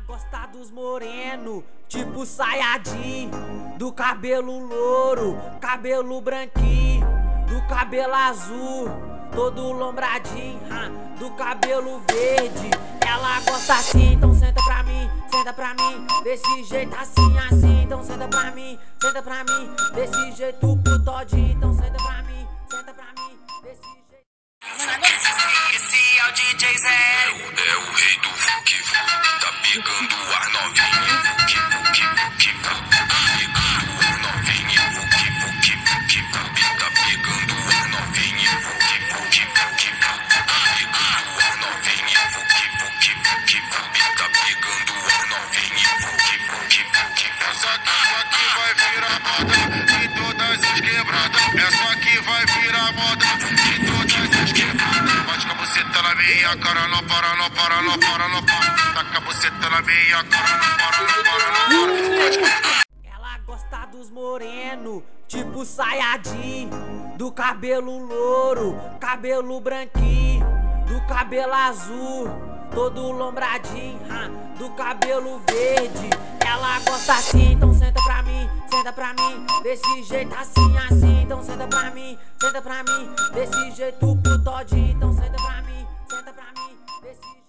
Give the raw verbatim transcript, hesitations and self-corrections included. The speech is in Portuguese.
Gosta dos moreno, tipo Sayajin, do cabelo louro, cabelo branquinho, do cabelo azul, todo lombradinho, do cabelo verde. Ela gosta assim, então senta pra mim, senta pra mim, desse jeito assim, assim. Então senta pra mim, senta pra mim, desse jeito putodinho. Então senta pra mim, senta pra mim, desse jeito. Esse é o D J Zé. É o, é o rei do funk, tá pegando o ar novinho. Funk, funk, funk, tá pegando o ar novinho. Funk, funk, funk, tá pegando o ar novinho. Funk, funk, funk, tá pegando o ar novinho. Funk, funk, funk, tá pegando o ar novinho. Funk, funk, funk. Essa aqui vai virar moda em todas as quebradas. Essa aqui vai virar moda em todas as quebradas. Bate com a buceta na minha cara, não para, não para, não para, não para. Taca a buceta na minha cara, não para, não para, não para. Bate com... Ela gosta dos moreno, tipo Sayajin, do cabelo louro, cabelo branquinho, do cabelo azul, todo lombradinho, do cabelo verde. Ela gosta assim, então senta pra mim, senta pra mim, desse jeito assim, assim. Então senta pra mim, senta pra mim, desse jeito putodinho. Então senta pra mim, senta pra mim, desse jeito.